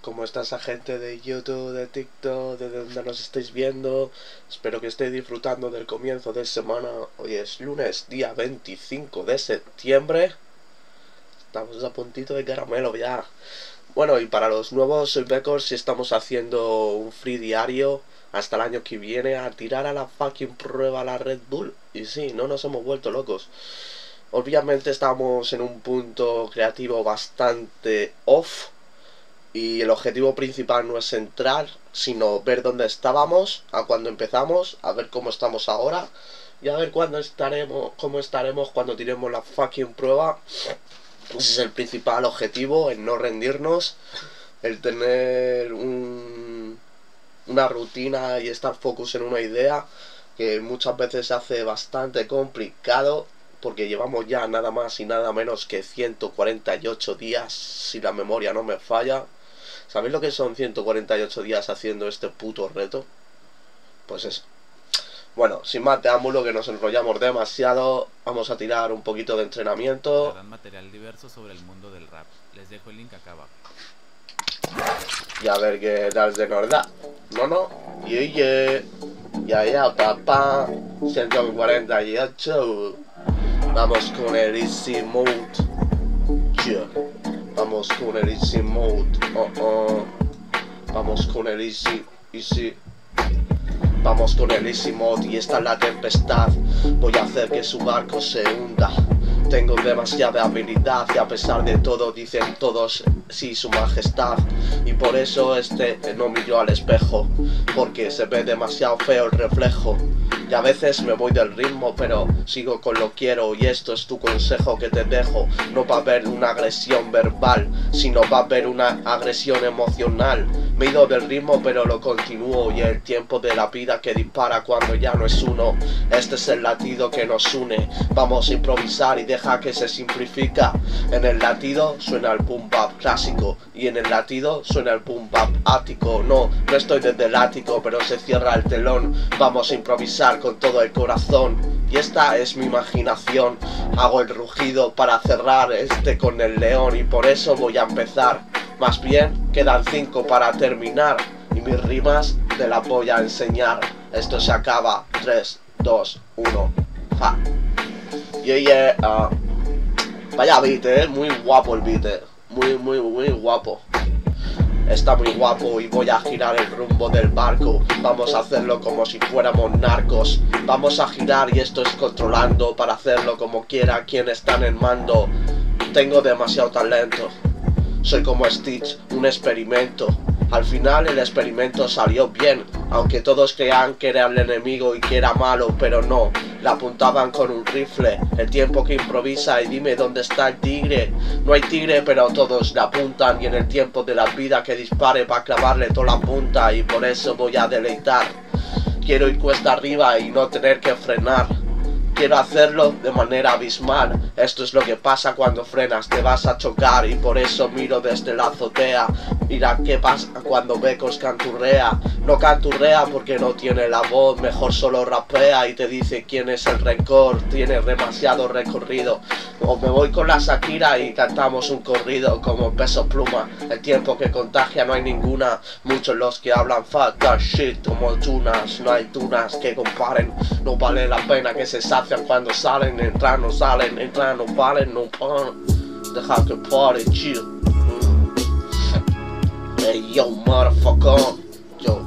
¿Cómo está esa gente de YouTube, de TikTok, de donde nos estáis viendo? Espero que estéis disfrutando del comienzo de semana. Hoy es lunes, día 25 de septiembre. Estamos a puntito de caramelo ya. Bueno, y para los nuevos soy Becos y estamos haciendo un free diario hasta el año que viene a tirar a la fucking prueba la Red Bull. Y sí, no nos hemos vuelto locos. Obviamente estamos en un punto creativo bastante off. Y el objetivo principal no es entrar, sino ver dónde estábamos, a cuando empezamos, a ver cómo estamos ahora y a ver cómo estaremos cuando tiremos la fucking prueba. Ese es el principal objetivo, el no rendirnos, el tener una rutina y estar focus en una idea, que muchas veces se hace bastante complicado porque llevamos ya nada más y nada menos que 148 días, si la memoria no me falla. ¿Sabéis lo que son 148 días haciendo este puto reto? Pues eso. Bueno, sin más preámbulo, que nos enrollamos demasiado, vamos a tirar un poquito de entrenamiento. Darán material diverso sobre el mundo del rap. Les dejo el link acá abajo. Y a ver qué tal se nos da. No. Ya, papá. 148. Vamos con el easy mode. Yeah. Vamos con el easy mode. Vamos con el easy. Vamos con el easy mode y esta es la tempestad. Voy a hacer que su barco se hunda. Tengo demasiada habilidad y a pesar de todo dicen todos sí, su majestad. Y por eso no miro al espejo, porque se ve demasiado feo el reflejo. Y a veces me voy del ritmo, pero sigo con lo quiero. Y esto es tu consejo que te dejo. No va a haber una agresión verbal, sino va a haber una agresión emocional. Me he ido del ritmo pero lo continúo. Y el tiempo de la vida que dispara cuando ya no es uno. Este es el latido que nos une. Vamos a improvisar y deja que se simplifica. En el latido suena el boom bap clásico y en el latido suena el boom bap ático. No estoy desde el ático, pero se cierra el telón. Vamos a improvisar con todo el corazón. Y esta es mi imaginación. Hago el rugido para cerrar con el león. Y por eso voy a empezar. Más bien quedan 5 para terminar. Y mis rimas te las voy a enseñar. Esto se acaba. 3, 2, 1. Ja. Vaya beat, muy guapo el beat, muy guapo. Está muy guapo y voy a girar el rumbo del barco. Vamos a hacerlo como si fuéramos narcos. Vamos a girar y esto es controlando para hacerlo como quiera quien está en el mando. Tengo demasiado talento. Soy como Stitch, un experimento. Al final el experimento salió bien, aunque todos creían que era el enemigo y que era malo, pero no, la apuntaban con un rifle. El tiempo que improvisa y dime dónde está el tigre. No hay tigre pero todos le apuntan y en el tiempo de la vida que dispare va a clavarle toda la punta y por eso voy a deleitar. Quiero ir cuesta arriba y no tener que frenar. Quiero hacerlo de manera abismal. Esto es lo que pasa cuando frenas, te vas a chocar y por eso miro desde la azotea. Mira qué pasa cuando Becos canturrea. No canturrea porque no tiene la voz, mejor solo rapea y te dice quién es el rencor. Tiene demasiado recorrido. O me voy con la Shakira y cantamos un corrido como Peso Pluma. El tiempo que contagia no hay ninguna. Muchos los que hablan fuck that shit como tunas. No hay tunas que comparen. No vale la pena que se sacian cuando salen. Entran no salen, entran no valen, no paran. Deja que pare, chill. Hey yo motherfucker. Yo.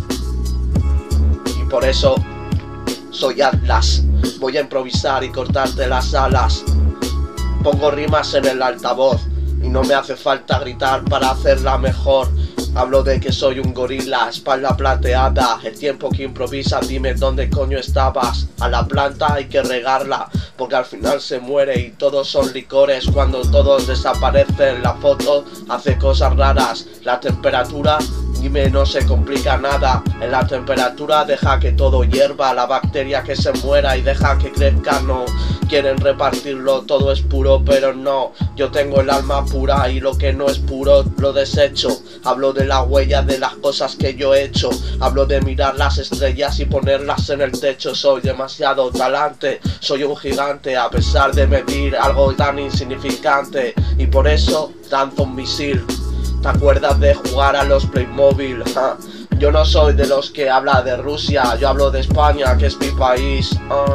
Y por eso soy Atlas. Voy a improvisar y cortarte las alas. Pongo rimas en el altavoz y no me hace falta gritar para hacerla mejor. Hablo de que soy un gorila, espalda plateada. El tiempo que improvisa, dime dónde coño estabas. A la planta hay que regarla, porque al final se muere y todos son licores. Cuando todos desaparecen, la foto hace cosas raras. La temperatura, dime, no se complica nada. En la temperatura deja que todo hierva. La bacteria que se muera y deja que crezca, no. Quieren repartirlo, todo es puro, pero no. Yo tengo el alma pura y lo que no es puro lo desecho. Hablo de la huella de las cosas que yo he hecho. Hablo de mirar las estrellas y ponerlas en el techo. Soy demasiado talante, soy un gigante a pesar de medir algo tan insignificante. Y por eso lanzo un misil. ¿Te acuerdas de jugar a los Playmobil? Ja. Yo no soy de los que habla de Rusia, yo hablo de España, que es mi país.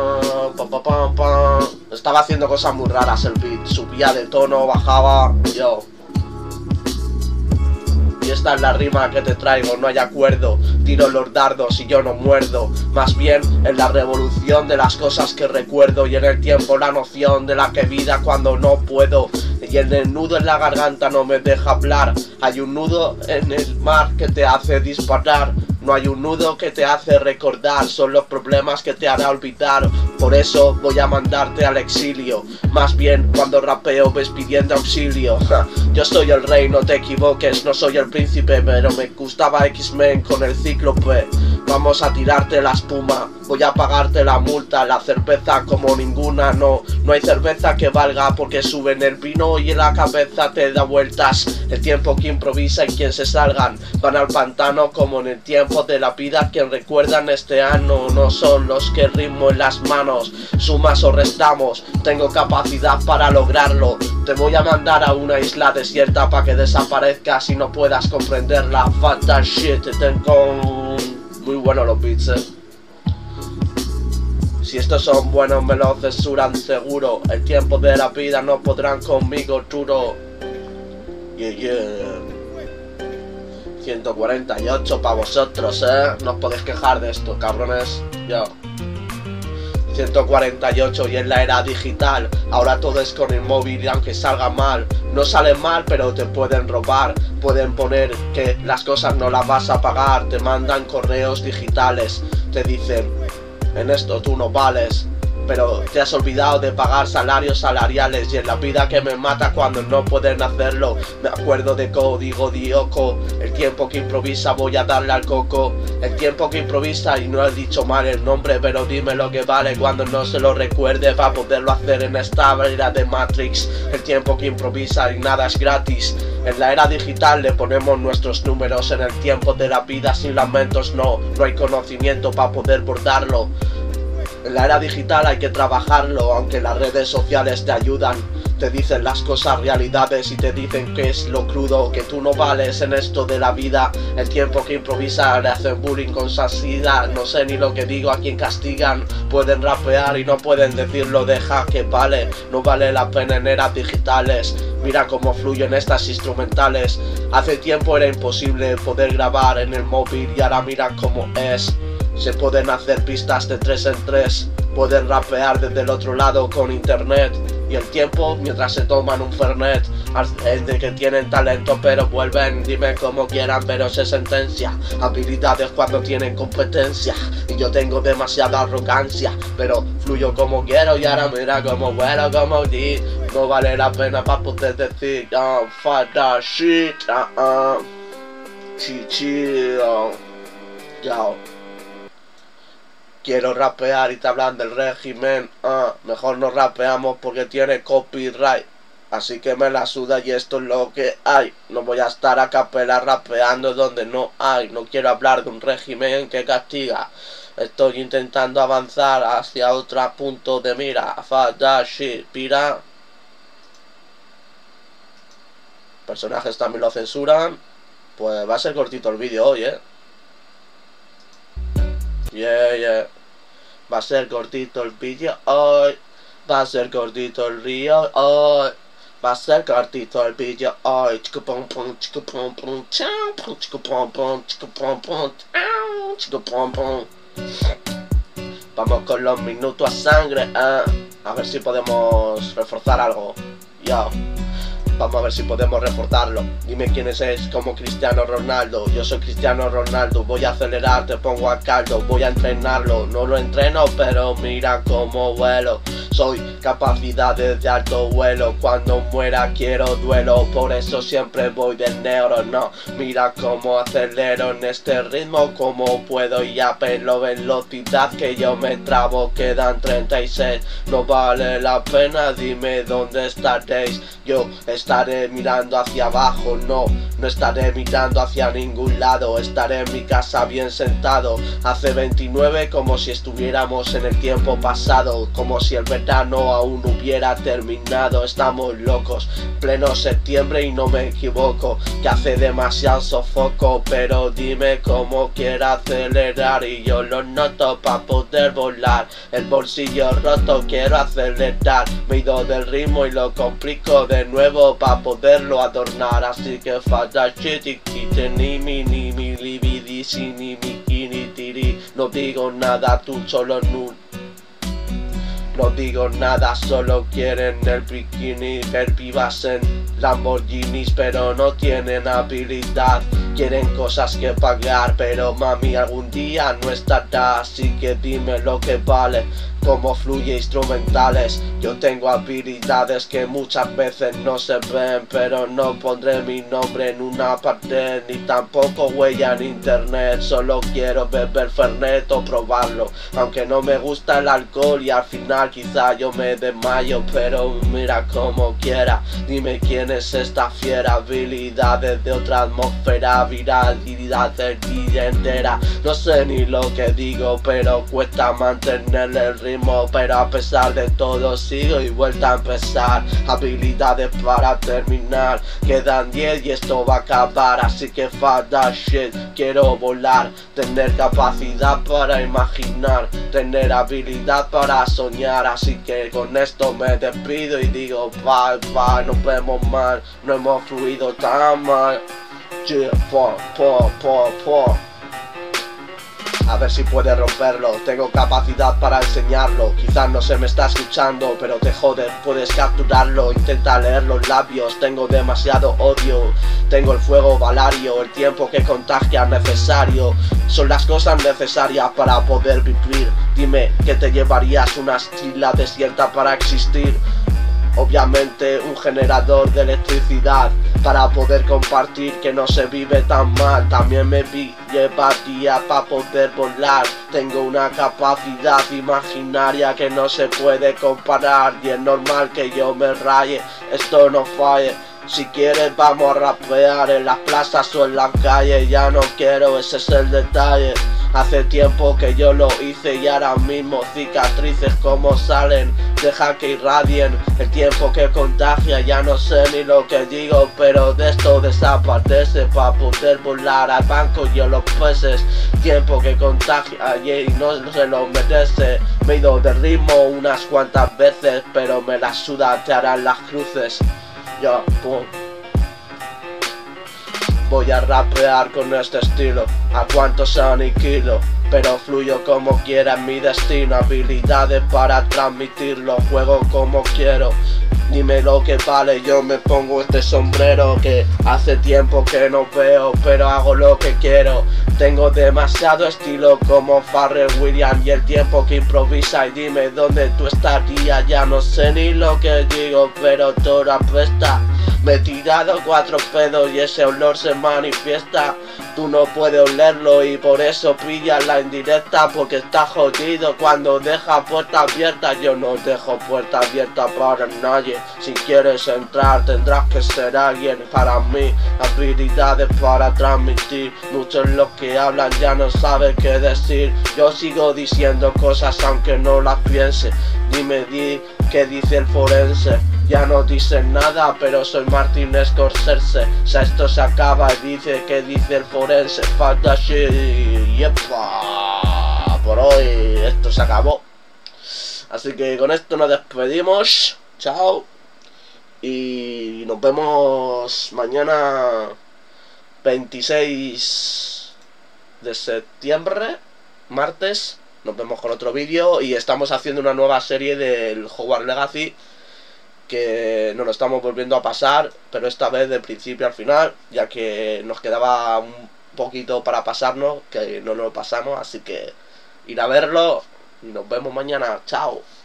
Estaba haciendo cosas muy raras el beat, subía de tono, bajaba, yo. Y esta es la rima que te traigo, no hay acuerdo. Tiro los dardos y yo no muerdo. Más bien en la revolución de las cosas que recuerdo. Y en el tiempo la noción de la que vida cuando no puedo. Y en el nudo en la garganta no me deja hablar. Hay un nudo en el mar que te hace disparar. No hay un nudo que te hace recordar. Son los problemas que te hará olvidar. Por eso voy a mandarte al exilio. Más bien cuando rapeo ves pidiendo auxilio. Yo soy el rey, no te equivoques. No soy el príncipe, pero me gustaba X-Men con el cíclope. Vamos a tirarte la espuma, voy a pagarte la multa. La cerveza como ninguna, no hay cerveza que valga porque suben el vino y en la cabeza te da vueltas. El tiempo que improvisa y quien se salgan van al pantano como en el tiempo de la vida. Quien recuerdan este año no son los que ritmo en las manos. Sumas o restamos, tengo capacidad para lograrlo. Te voy a mandar a una isla desierta para que desaparezcas y no puedas comprenderla. Fuck that shit, tengo muy buenos los beats, Si estos son buenos me los censuran seguro. El tiempo de la vida no podrán conmigo, duro. Yeah, yeah. 148 para vosotros, no os podéis quejar de esto, cabrones. Yo 148 y en la era digital. Ahora todo es con el móvil y aunque salga mal, no sale mal pero te pueden robar. Pueden poner que las cosas no las vas a pagar. Te mandan correos digitales. Te dicen, en esto tú no vales. Pero te has olvidado de pagar salarios salariales. Y en la vida que me mata cuando no pueden hacerlo. Me acuerdo de Código Lyoko. El tiempo que improvisa voy a darle al coco. El tiempo que improvisa, y no he dicho mal el nombre, pero dime lo que vale cuando no se lo recuerde para poderlo hacer en esta era de Matrix. El tiempo que improvisa y nada es gratis. En la era digital le ponemos nuestros números. En el tiempo de la vida sin lamentos no hay conocimiento para poder bordarlo. En la era digital hay que trabajarlo, aunque las redes sociales te ayudan. Te dicen las cosas realidades y te dicen que es lo crudo, que tú no vales en esto de la vida. El tiempo que improvisa le hacen bullying con sasida. No sé ni lo que digo, a quien castigan. Pueden rapear y no pueden decirlo, deja que vale. No vale la pena en eras digitales. Mira cómo fluyen estas instrumentales. Hace tiempo era imposible poder grabar en el móvil y ahora mira cómo es. Se pueden hacer pistas de 3 en 3, pueden rapear desde el otro lado con internet. Y el tiempo mientras se toman un fernet. Es de que tienen talento pero vuelven, dime como quieran pero se sentencia. Habilidades cuando tienen competencia. Y yo tengo demasiada arrogancia, pero fluyo como quiero y ahora mira como vuelo como di. No vale la pena para poder decir fuck that shit, chill, yo. Quiero rapear y te hablan del régimen, mejor no rapeamos porque tiene copyright. Así que me la suda y esto es lo que hay. No voy a estar a capela rapeando donde no hay. No quiero hablar de un régimen que castiga. Estoy intentando avanzar hacia otro punto de mira. Fuck that shit, pira. Personajes también lo censuran. Pues va a ser cortito el vídeo hoy, Yeah. Va a ser cortito el vídeo hoy. Va a ser cortito el río hoy. Va a ser cortito el vídeo hoy. Vamos con los minutos a sangre, A ver si podemos reforzar algo. Vamos a ver si podemos reforzarlo. Dime quién es como Cristiano Ronaldo. Yo soy Cristiano Ronaldo. Voy a acelerar, te pongo a caldo. Voy a entrenarlo, no lo entreno pero mira cómo vuelo. Soy capacidades de alto vuelo. Cuando muera quiero duelo. Por eso siempre voy del negro, no. Mira cómo acelero en este ritmo. Como puedo y a pelo velocidad que yo me trabo. Quedan 36. No vale la pena, dime dónde estaréis. Yo estoy estaré mirando hacia abajo, no estaré mirando hacia ningún lado. Estaré en mi casa bien sentado, hace 29 como si estuviéramos en el tiempo pasado, como si el verano aún hubiera terminado. Estamos locos, pleno septiembre y no me equivoco, que hace demasiado sofoco, pero dime cómo quiero acelerar y yo lo noto pa' poder volar. El bolsillo roto, quiero acelerar, me he ido del ritmo y lo complico de nuevo pa' poderlo adornar. Así que falta chitikite ni mi libidisi ni mi tiri. No digo nada, tú solo no digo nada, solo quieren el bikini, ver vivas en Lamborghinis, pero no tienen habilidad. Quieren cosas que pagar, pero mami algún día no estará. Así que dime lo que vale, cómo fluye instrumentales. Yo tengo habilidades que muchas veces no se ven, pero no pondré mi nombre en una pared, ni tampoco huella en internet. Solo quiero beber Fernet o probarlo, aunque no me gusta el alcohol y al final quizá yo me desmayo, pero mira como quiera. Dime quién es esta fiera, habilidades de otra atmósfera, viralidad del día entera. No sé ni lo que digo, pero cuesta mantener el ritmo, pero a pesar de todo sigo y vuelta a empezar. Habilidades para terminar, quedan 10 y esto va a acabar, así que fuck that shit. Quiero volar, tener capacidad para imaginar, tener habilidad para soñar. Así que con esto me despido y digo bye bye, nos vemos mal, no hemos fluido tan mal. Yeah, a ver si puedes romperlo, tengo capacidad para enseñarlo. Quizás no se me está escuchando, pero te jodes, puedes capturarlo. Intenta leer los labios, tengo demasiado odio. Tengo el fuego valario, el tiempo que contagia necesario. Son las cosas necesarias para poder vivir. Dime que te llevarías una isla desierta para existir. Obviamente un generador de electricidad para poder compartir, que no se vive tan mal. También me llevaría para poder volar. Tengo una capacidad imaginaria que no se puede comparar, y es normal que yo me raye, esto no falle. Si quieres vamos a rapear en las plazas o en las calles, ya no quiero, ese es el detalle. Hace tiempo que yo lo hice y ahora mismo cicatrices como salen, deja que irradien el tiempo que contagia. Ya no sé ni lo que digo, pero de esto desaparece para poder volar al banco yo los peces. Tiempo que contagia y no se lo merece. Me he ido de ritmo unas cuantas veces, pero me la suda, te harán las cruces. Yo, pum. Voy a rapear con este estilo, a cuanto se aniquilo, pero fluyo como quiera en mi destino. Habilidades para transmitirlo, juego como quiero. Dime lo que vale, yo me pongo este sombrero que hace tiempo que no veo, pero hago lo que quiero. Tengo demasiado estilo como Pharrell Williams y el tiempo que improvisa. Y dime dónde tú estarías, ya no sé ni lo que digo, pero todo apesta. Me he tirado 4 pedos y ese olor se manifiesta. Tú no puedes olerlo y por eso pillas la indirecta, porque está jodido cuando deja puerta abierta. Yo no dejo puerta abierta para nadie. Si quieres entrar tendrás que ser alguien para mí. Habilidades para transmitir, muchos los que hablan ya no saben qué decir. Yo sigo diciendo cosas aunque no las piense. Dime qué dice el forense. Ya no dicen nada, pero soy Martin Scorsese. O sea, esto se acaba y dice que dice el forense. Fuck that shit, yepa. Por hoy esto se acabó. Así que con esto nos despedimos. Chao. Y nos vemos mañana 26 de septiembre, martes. Nos vemos con otro vídeo y estamos haciendo una nueva serie del Hogwarts Legacy, que nos lo estamos volviendo a pasar, pero esta vez de principio al final, ya que nos quedaba un poquito para pasarnos, que no nos lo pasamos, así que ir a verlo y nos vemos mañana. Chao.